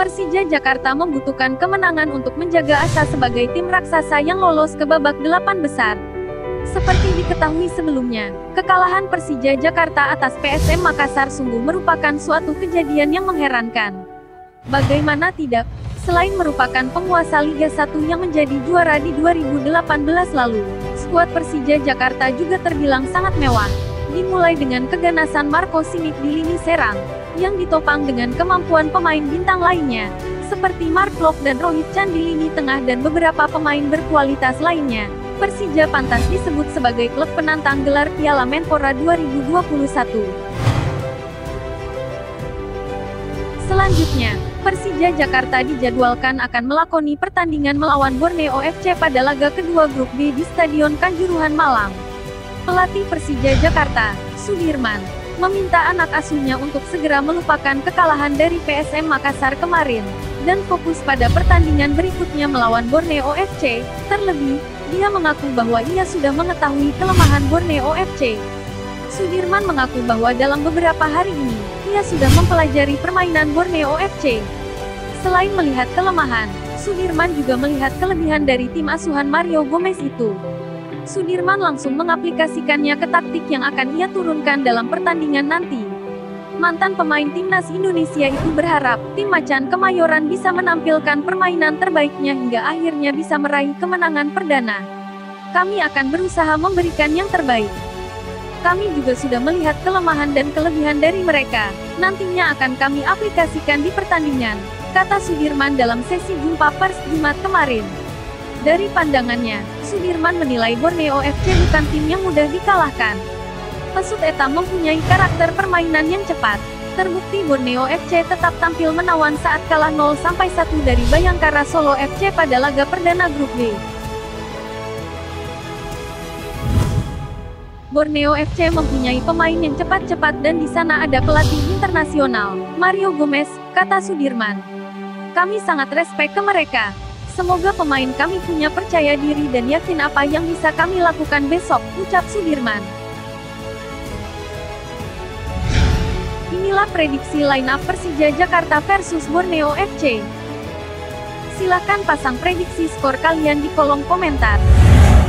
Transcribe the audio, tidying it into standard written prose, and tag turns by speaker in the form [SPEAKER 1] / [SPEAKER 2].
[SPEAKER 1] Persija Jakarta membutuhkan kemenangan untuk menjaga asa sebagai tim raksasa yang lolos ke babak 8 besar. Seperti diketahui sebelumnya, kekalahan Persija Jakarta atas PSM Makassar sungguh merupakan suatu kejadian yang mengherankan. Bagaimana tidak, selain merupakan penguasa Liga 1 yang menjadi juara di 2018 lalu, skuad Persija Jakarta juga terbilang sangat mewah. Dimulai dengan keganasan Marco Simic di lini serang, yang ditopang dengan kemampuan pemain bintang lainnya, seperti Mark Klok dan Rohit Chan di lini tengah dan beberapa pemain berkualitas lainnya. Persija pantas disebut sebagai klub penantang gelar Piala Menpora 2021. Selanjutnya, Persija Jakarta dijadwalkan akan melakoni pertandingan melawan Borneo FC pada laga kedua grup B di Stadion Kanjuruhan Malang. Pelatih Persija Jakarta, Sudirman, meminta anak asuhnya untuk segera melupakan kekalahan dari PSM Makassar kemarin, dan fokus pada pertandingan berikutnya melawan Borneo FC. Terlebih, dia mengaku bahwa ia sudah mengetahui kelemahan Borneo FC. Sudirman mengaku bahwa dalam beberapa hari ini, ia sudah mempelajari permainan Borneo FC. Selain melihat kelemahan, Sudirman juga melihat kelebihan dari tim asuhan Mario Gomez itu. Sudirman langsung mengaplikasikannya ke taktik yang akan ia turunkan dalam pertandingan nanti. Mantan pemain timnas Indonesia itu berharap tim Macan Kemayoran bisa menampilkan permainan terbaiknya hingga akhirnya bisa meraih kemenangan perdana. Kami akan berusaha memberikan yang terbaik. Kami juga sudah melihat kelemahan dan kelebihan dari mereka. Nantinya akan kami aplikasikan di pertandingan, kata Sudirman dalam sesi jumpa pers Jumat kemarin. Dari pandangannya, Sudirman menilai Borneo FC bukan tim yang mudah dikalahkan. Pesut Eta mempunyai karakter permainan yang cepat. Terbukti Borneo FC tetap tampil menawan saat kalah 0-1 dari Bayangkara Solo FC pada laga perdana grup B. Borneo FC mempunyai pemain yang cepat-cepat dan di sana ada pelatih internasional, Mario Gomez, kata Sudirman. Kami sangat respek ke mereka. Semoga pemain kami punya percaya diri dan yakin apa yang bisa kami lakukan besok, ucap Sudirman. Inilah prediksi line-up Persija Jakarta versus Borneo FC. Silakan pasang prediksi skor kalian di kolom komentar.